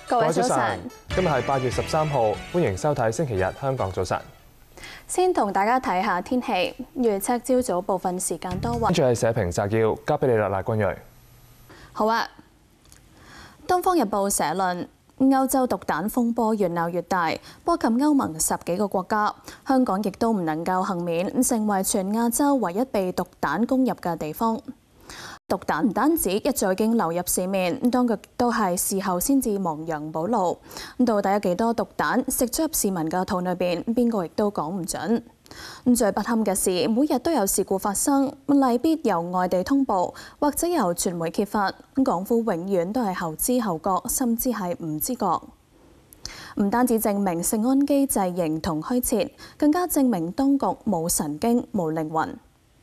各位早晨， 今日係8月13號，歡迎收睇星期日香港早晨。 先同大家睇下天氣預測，朝早部分時間多雲。 跟住係社評摘要，交俾你啦，賴君睿。 好啊，《東方日報》社論：歐洲毒彈風波越鬧越大，波及歐盟10幾個國家，香港亦都唔能夠幸免，成為全亞洲唯一被毒彈攻入嘅地方。毒彈唔單止一早已經流入市面，當局都係事後先至亡羊補牢。到底有幾多毒彈食咗入市民嘅肚裏邊，邊個亦都講唔準。最不堪嘅是，每日都有事故發生，例必由外地通報，或者由傳媒揭發，港府永遠都係後知後覺，甚至係唔知覺。唔單止證明食安機制形同虛設，更加證明當局冇神經、冇靈魂。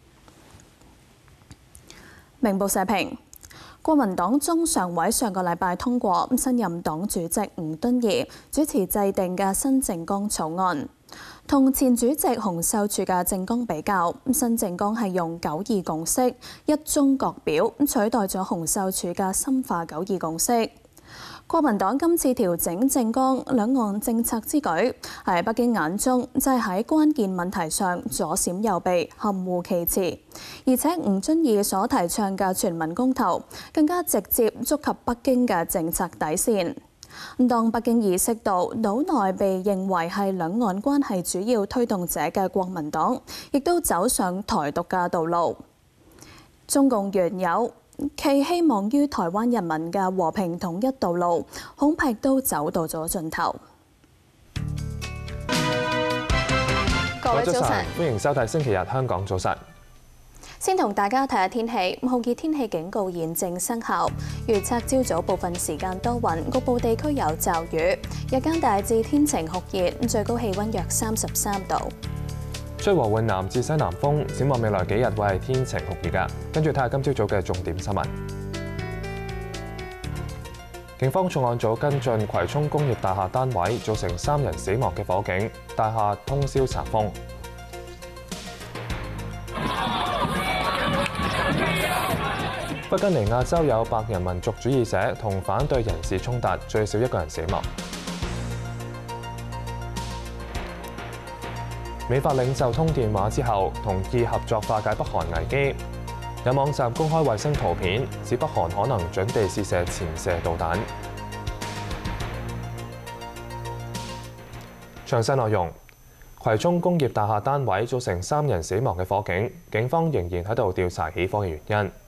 明報社評：國民黨中常委上個禮拜通過新任黨主席吳敦義主持制定嘅新政綱草案，同前主席洪秀柱嘅政綱比較，新政綱係用9·2共識、一中各表取代咗洪秀柱嘅深化9·2共識。國民黨今次調整政綱兩岸政策之舉，喺北京眼中就係喺關鍵問題上左閃右避，含糊其辭。而且吳敦義所提倡嘅全民公投，更加直接觸及北京嘅政策底線。當北京意識到島內被認為係兩岸關係主要推動者嘅國民黨，亦都走上台獨嘅道路。中共原有其希望於台灣人民嘅和平統一道路，恐怕都走到咗盡頭。各位早晨， 歡迎收睇星期日香港早晨。 先同大家睇下天氣，酷熱天氣警告現正生效，預測朝早部分時間多雲，局部地區有驟雨，日間大致天晴酷熱，最高氣溫約33度。 吹和緩南至西南風，展望未來幾日會係天晴酷熱㗎。跟住睇下今朝早嘅重點新聞。警方重案組跟進葵涌工業大廈單位造成3人死亡嘅火警，大廈通宵查封。弗吉尼亞州有白人民族主義者同反對人士衝突，最少1個人死亡。美法領袖通電話之後，同意合作化解北韓危機。有網站公開衛星圖片，指北韓可能準備試射潛射導彈。詳細內容：葵涌工業大廈單位造成3人死亡嘅火警，警方仍然喺度調查起火嘅原因。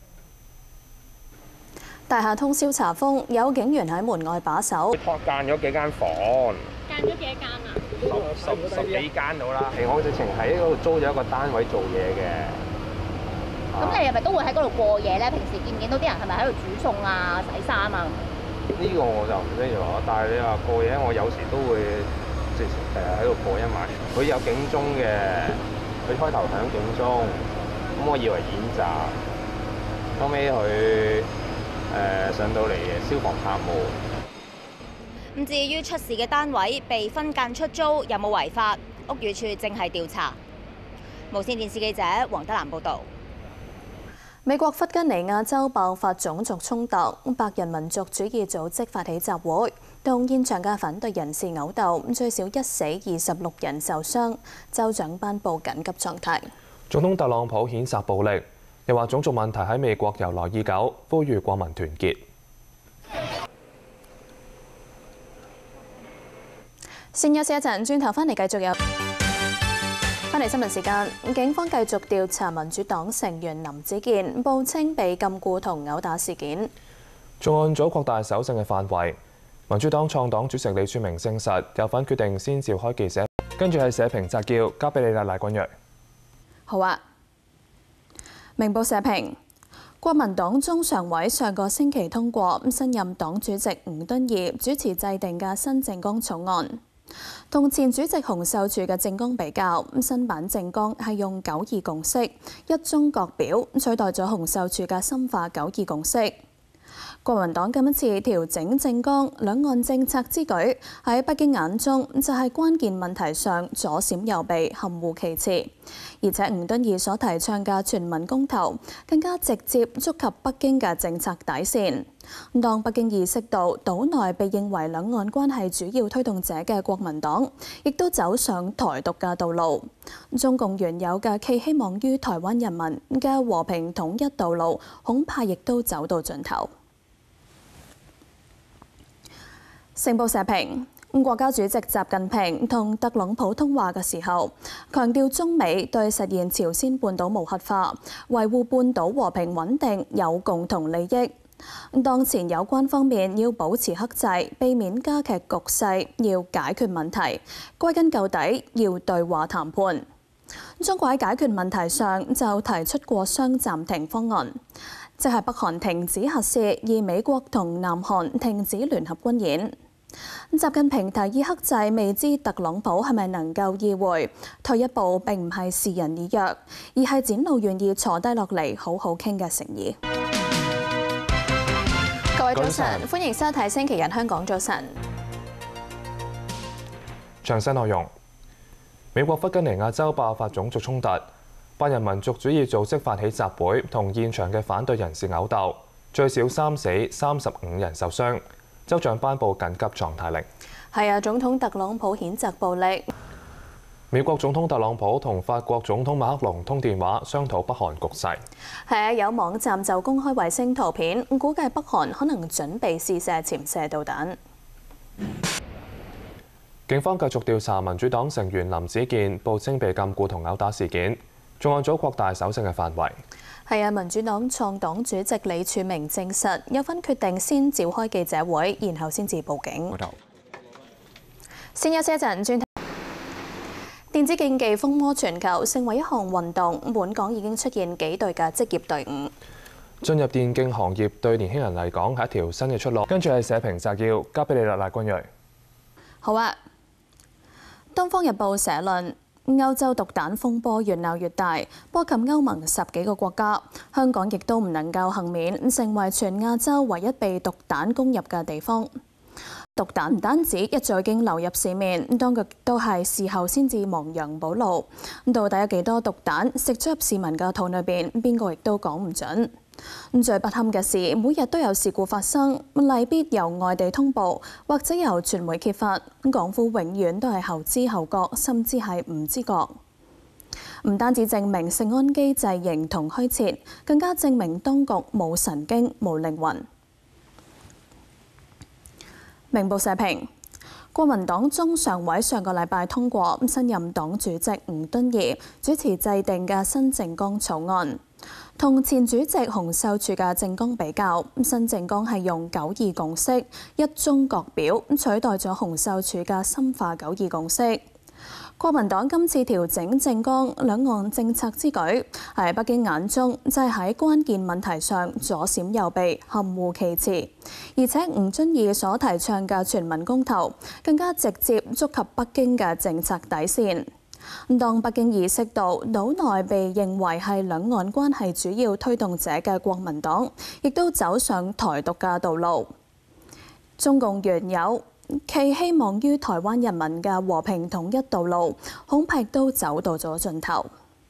大廈通宵查封，有警員喺門外把守。 間咗幾間房， 間咗幾多間啊？ 十幾間到啦。我直情喺嗰度租咗一個單位做嘢嘅。 咁你係咪都會喺嗰度過夜咧？平時見唔見到啲人係咪喺度煮餸啊、洗衫啊？ 呢個我就唔知咗，但係你話過夜，我有時都會直情喺度過一晚。佢有警鐘嘅，佢開頭響警鐘，咁我以為演習，後尾佢上到嚟消防拍務。 咁至於出事嘅單位被分間出租有冇違法？屋宇署正係調查。無線電視記者黃德蘭報導。 美國弗吉尼亞州爆發種族衝突，白人民族主義組織發起集會，同現場嘅反對人士毆鬥，最少1死26人受傷。州長頒布緊急狀態。 總統特朗普譴責暴力，又話種族問題喺美國由來已久，呼籲國民團結。 先休息一陣，轉頭翻嚟繼續有。翻嚟新聞時間，警方繼續調查民主黨成員林子健報稱被禁錮同毆打事件。 重案組擴大搜證嘅範圍，民主黨創黨主席李柱銘證實有份決定先召開記者。跟住係社評摘要，交俾你啦，賴君睿。 好啊。明報社評：國民黨中常委上個星期通過新任黨主席吳敦義主持制定嘅新政綱草案。同前主席洪秀柱嘅政綱比較，新版政綱係用9·2共識、一中各表取代咗洪秀柱嘅深化9·2共識。 國民黨今次調整政綱、兩岸政策之舉，喺北京眼中就係關鍵問題上左閃右避、含糊其辭。而且吳敦義所提倡嘅全民公投，更加直接觸及北京嘅政策底線。當北京意識到島內被認為兩岸關係主要推動者嘅國民黨，亦都走上台獨嘅道路。中共原有嘅寄希望於台灣人民嘅和平統一道路，恐怕亦都走到盡頭。成報社評，國家主席習近平同特朗普通話嘅時候，強調中美對實現朝鮮半島無核化、維護半島和平穩定有共同利益。當前有關方面要保持克制，避免加劇局勢，要解決問題，歸根究底要對話談判。中國喺解決問題上就提出過雙暫停方案，即係北韓停止核試，而美國同南韓停止聯合軍演。習近平提議克制，未知特朗普係咪能夠意會？退一步並唔係示人以弱，而係展露願意坐低落嚟好好傾嘅誠意。各位早晨，歡迎收睇星期日香港早晨。 詳細內容：美國弗吉尼亞州爆發種族衝突，白人民族主義組織發起集會，同現場嘅反對人士毆鬥，最少3死，35人受傷。州長頒布緊急狀態令。 係啊，總統特朗普譴責暴力。 美國總統特朗普同法國總統馬克龍通電話，商討北韓局勢。 係啊，有網站就公開衛星圖片，估計北韓可能準備試射潛射導彈。 警方繼續調查民主黨成員林子健報稱被禁錮同毆打事件，重案組擴大搜證嘅範圍。 係啊，民主黨創黨主席李柱銘證實有份決定先召開記者會，然後先至報警。先休息一陣，轉頭。電子競技風靡全球，成為一項運動。本港已經出現幾隊嘅職業隊伍。 進入電競行業對年輕人嚟講係一條新嘅出路。跟住係社評摘要，交俾你啦，賴君睿。 好啊，《東方日報》社論。歐洲毒彈風波越鬧越大，波及歐盟10幾個國家，香港亦都唔能夠幸免，成為全亞洲唯一被毒彈攻入嘅地方。毒彈唔單止一早已經流入市面，當局都係事後先至亡羊補牢。到底有幾多毒彈食咗入市民嘅肚裏邊，邊個亦都講唔準。最不堪嘅是，每日都有事故發生，例必由外地通報，或者由傳媒揭發，港府永遠都係後知後覺，甚至係唔知覺。唔單止證明食安機制形同虛設，更加證明當局冇神經、冇靈魂。明報社評。國民黨中常委上個禮拜通過新任黨主席吳敦義主持制定嘅新政綱草案，同前主席洪秀柱嘅政綱比較，新政綱係用9·2共識、一中各表取代咗洪秀柱嘅深化9·2共識。國民黨今次調整政綱、兩岸政策之舉，喺北京眼中就係喺關鍵問題上左閃右避、含糊其辭。而且吳敦義所提倡嘅全民公投，更加直接觸及北京嘅政策底線。當北京意識到島內被認為係兩岸關係主要推動者嘅國民黨，亦都走上台獨嘅道路。中共原有寄希望於台灣人民嘅和平統一道路，恐怕都走到咗盡頭。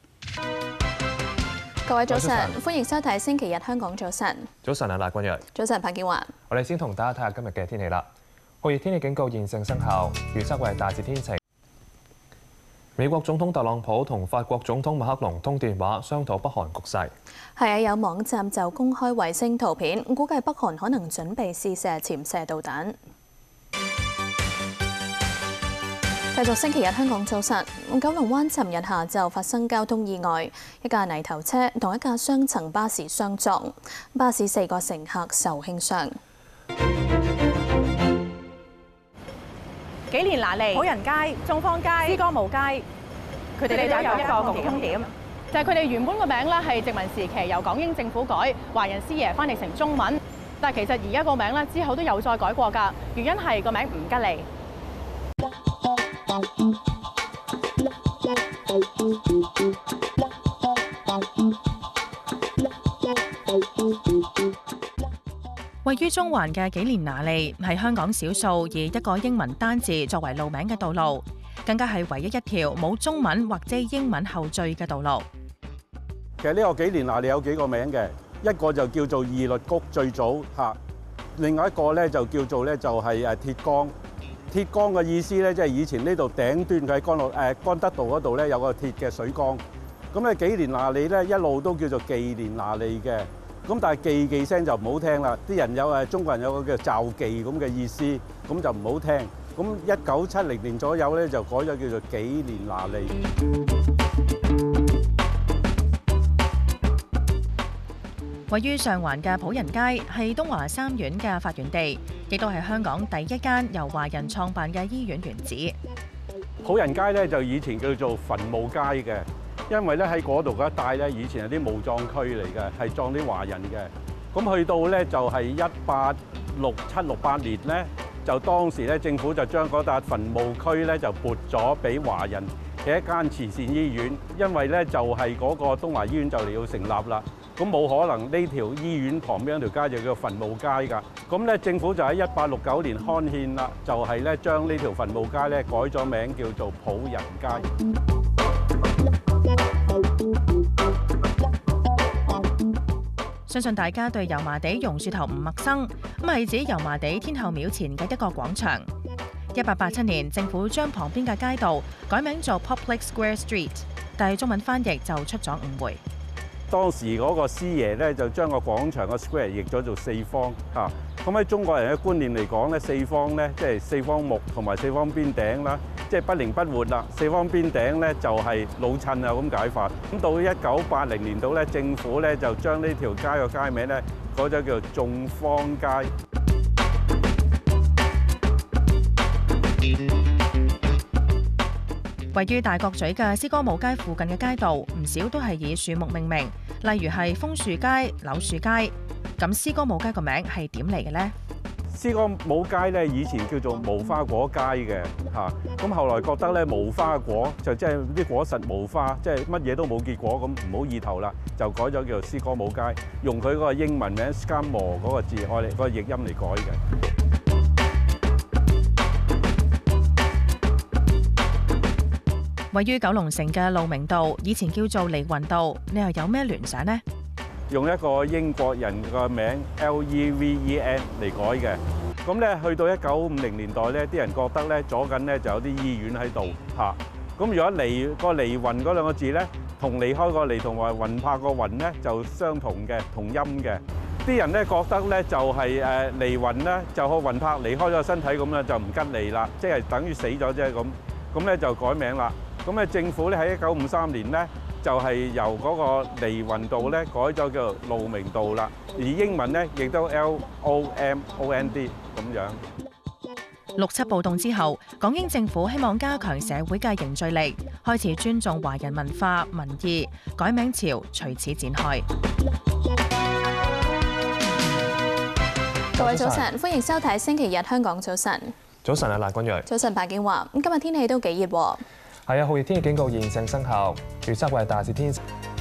各位早晨，歡迎收睇星期日香港早晨。 早晨啊，賴君睿。 早晨，彭建華。 我哋先同大家睇下今日嘅天氣啦。酷熱天氣警告現正生效，預測為大致天晴。美國總統特朗普同法國總統馬克龍通電話，商討北韓局勢。係啊，有網站就公開衛星圖片，估計北韓可能準備試射潛射導彈。繼續星期日香港早晨，九龍灣尋日下晝發生交通意外，一架泥頭車同一架雙層巴士相撞，巴士4個乘客受輕傷。 幾年拿嚟，好人街、中方街、詩歌舞街，佢哋都有一個共通點，就係佢哋原本個名咧係殖民時期由港英政府改，華人師爺翻譯成中文，但係其實而家個名咧之後都有再改過㗎，原因係個名唔吉利。 位於中環嘅紀連拿利係香港少數以一個英文單字作為路名嘅道路，更加係唯一一條冇中文或者英文後綴嘅道路。 其實呢個紀連拿利有幾個名嘅，一個就叫做義律谷最早嚇，另外一個咧就叫做咧就係鐵崗。鐵崗嘅意思咧，即係以前呢度頂端佢喺干德道嗰度咧有個鐵嘅水缸。咁咧紀連拿利咧一路都叫做紀連拿利嘅。咁但係記聲就唔好聽啦，啲人有中國人有個叫詐記咁嘅意思，咁就唔好聽。咁1970年左右咧就改咗叫做紀連拿利。 位於上環嘅普仁街係東華三院嘅發源地，亦都係香港第一間由華人創辦嘅醫院原址。 普仁街咧就以前叫做墳墓街嘅。因為咧喺嗰度嗰一帶咧，以前係啲墓葬區嚟嘅，係葬啲華人嘅。咁去到咧就係1867-68年咧，就當時咧政府就將嗰笪墳墓區咧就撥咗俾華人嘅一間慈善醫院。因為咧就係嗰個東華醫院就嚟要成立啦，咁冇可能呢條醫院旁邊一條街就叫墳墓街㗎。咁咧政府就喺1869年刊憲啦，就係咧將呢條墳墓街咧改咗名叫做普仁街。 相信大家對油麻地榕樹頭唔陌生，咁係指油麻地天后廟前嘅一個廣場。1887年，政府將旁邊嘅街道改名做 Public Square Street， 但係中文翻譯就出咗誤會。 當時嗰個師爺咧就將個廣場個 square 譯咗做四方嚇。咁喺中國人嘅觀念嚟講咧，四方咧即係四方木同埋四方邊頂啦，即係不靈不活啦。四方邊頂咧就係老襯啊咁解法。咁到1980年度咧，政府咧就將呢條街個街名咧改咗叫做眾坊街。 位於大角咀嘅詩歌舞街附近嘅街道，唔少都係以樹木命名，例如係楓樹街、柳樹街。咁詩歌舞街個名係點嚟嘅呢？ 詩歌舞街咧以前叫做無花果街嘅嚇，咁後來覺得咧無花果就即係啲果實無花，即係乜嘢都冇結果，咁唔好意頭啦，就改咗叫做詩歌舞街，用佢嗰個英文名 Scamore 嗰個字，我哋嗰個譯音嚟改嘅。 位於九龍城嘅路明道，以前叫做利雲道，你又有咩聯想呢？ 用一個英國人個名 Leven 嚟改嘅。咁咧去到1950年代咧，啲人覺得咧左近咧就有啲醫院喺度嚇。咁如果離雲嗰兩個字咧，同離開個離同埋雲柏個雲咧就相同嘅，同音嘅。啲人咧覺得咧就係離雲咧就個雲柏離開咗身體咁咧就唔吉利啦，即係等於死咗啫咁。咁咧就改名啦。咁咧政府咧喺1953年咧就係由嗰個利雲道咧改咗叫做路明道啦，而英文咧亦都 LOMOND 咁樣。 6七暴動之後，港英政府希望加強社會嘅凝聚力，開始尊重華人文化民意，改名潮隨此展開。 各位早晨，歡迎收睇星期日香港早晨。 早晨啊，賴君睿。 早晨，白建華。咁今日天氣都幾熱喎。 係啊，酷熱天氣警告現正生效，預測為大致天。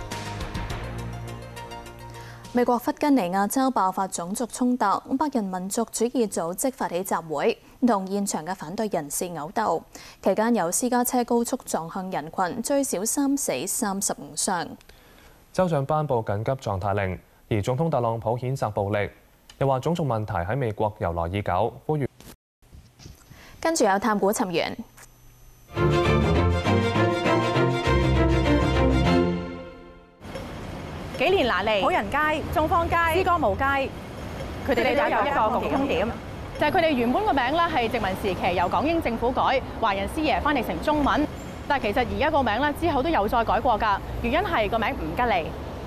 美國弗吉尼亞州爆發種族衝突，白人民族主義組織發起集會，同現場嘅反對人士毆鬥，期間有私家車高速撞向人群，最少3死35傷。 州長頒布緊急狀態令，而總統特朗普譴責暴力，又話種族問題喺美國由來已久，呼籲。 跟住有探古尋源。 紀連拿利、普仁街、眾坊街、詩歌舞街，佢哋都有一個共通點，就係佢哋原本個名咧係殖民時期由港英政府改，華人師爺翻譯成中文，但係其實而家個名咧之後都有再改過㗎，原因係個名唔吉利。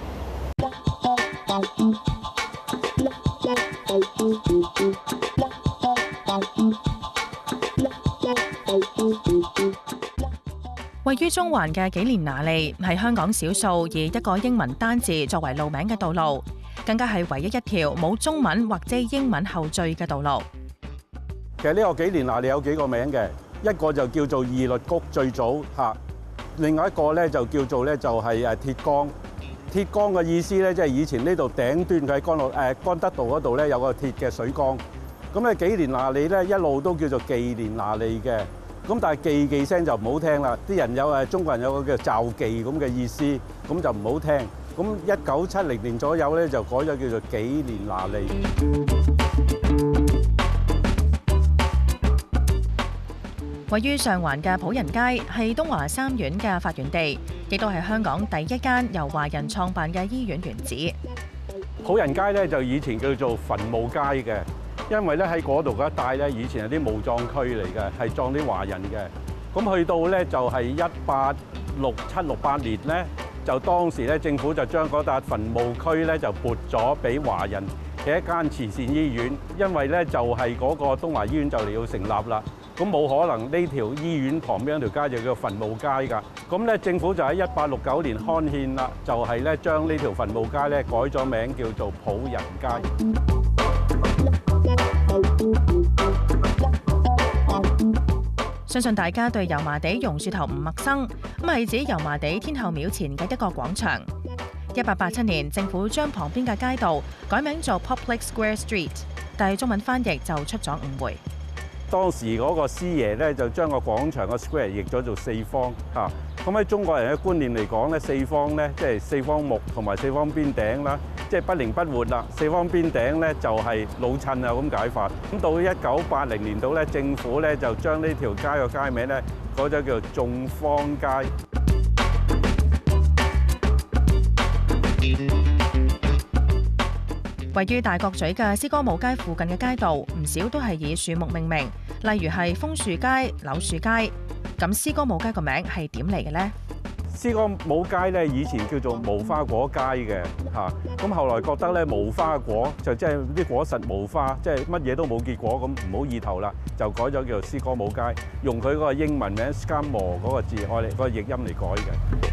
位於中環嘅紀連拿利係香港少數以一個英文單字作為路名嘅道路，更加係唯一一條冇中文或者英文後綴嘅道路。 其實呢個紀連拿利有幾個名嘅，一個就叫做義律谷最早嚇，另外一個咧就叫做咧就係鐵崗。 鐵缸嘅意思咧，即係以前呢度頂端佢喺干德道嗰度咧有個鐵嘅水缸。咁咧紀連拿利咧一路都叫做紀連拿利嘅。咁但係記聲就唔好聽啦，啲人有中國人有個叫詐記咁嘅意思，咁就唔好聽。咁1970年左右咧就改咗叫做紀連拿利。 位於上環嘅普仁街係東華三院嘅發源地，亦都係香港第一間由華人創辦嘅醫院原址。 普仁街咧就以前叫做墳墓街嘅。因為咧喺嗰度嗰一帶咧，以前係啲墓葬區嚟嘅，係葬啲華人嘅。咁去到咧就係1867-68年咧，就當時咧政府就將嗰笪墳墓區咧就撥咗俾華人嘅一間慈善醫院。因為咧就係嗰個東華醫院就嚟要成立啦，咁冇可能呢條醫院旁邊一條街就叫墳墓街㗎。咁咧政府就喺1869年刊憲啦，就係咧將呢條墳墓街咧改咗名叫做普仁街。 相信大家對油麻地榕樹頭唔陌生，咁係指油麻地天后廟前嘅一個廣場。1887年，政府將旁邊嘅街道改名做 Public Square Street， 但係中文翻譯就出咗誤會。 當時嗰個師爺咧就將個廣場個 square 譯咗做四方嚇。咁喺中國人嘅觀念嚟講咧，四方咧即係四方木同埋四方邊頂啦，即係不靈不活啦。四方邊頂咧就係老襯啊咁解法。咁到1980年度咧，政府咧就將呢條街個街名咧改咗叫做眾坊街。 位於大角咀嘅詩歌舞街附近嘅街道，唔少都係以樹木命名，例如係楓樹街、柳樹街。咁詩歌舞街個名係點嚟嘅呢？ 詩歌舞街咧以前叫做無花果街嘅嚇，咁後來覺得咧無花果就即係啲果實無花，即係乜嘢都冇結果，咁唔好意頭啦，就改咗叫做詩歌舞街，用佢嗰個英文名 Scamore 嗰個字愛嚟嗰個譯音嚟改嘅。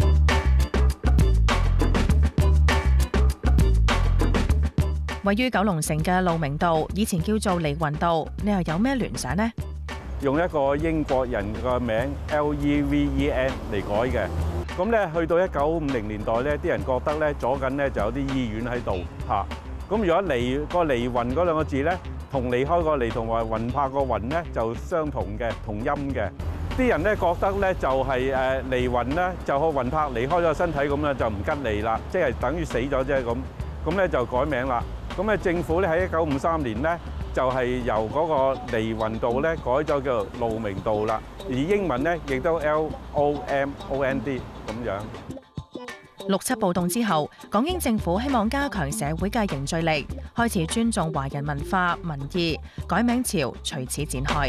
位於九龍城嘅路明道，以前叫做利雲道，你又有咩聯想呢？ 用一個英國人個名 Leven 嚟改嘅。咁咧去到1950年代咧，啲人覺得咧左近咧就有啲醫院喺度嚇。咁如果離雲嗰兩個字咧，同離開個離同埋雲柏個雲咧就相同嘅，同音嘅。啲人咧覺得咧就係離雲咧就個雲柏離開咗身體咁咧就唔吉利啦，即係等於死咗啫咁。咁咧就改名啦。咁咧政府咧喺1953年咧就係由嗰個利雲道咧改咗叫做路明道啦，而英文咧亦都 LOMOND 咁樣。 6·7暴動之後，港英政府希望加強社會嘅凝聚力，開始尊重華人文化民意，改名潮隨此展開。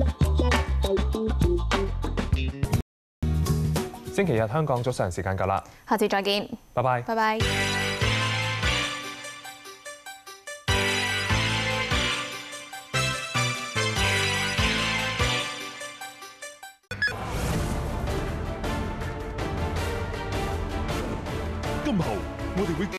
星期日香港早上時間夠啦， 下次再見， 拜拜。 拜拜。 今後我哋會繼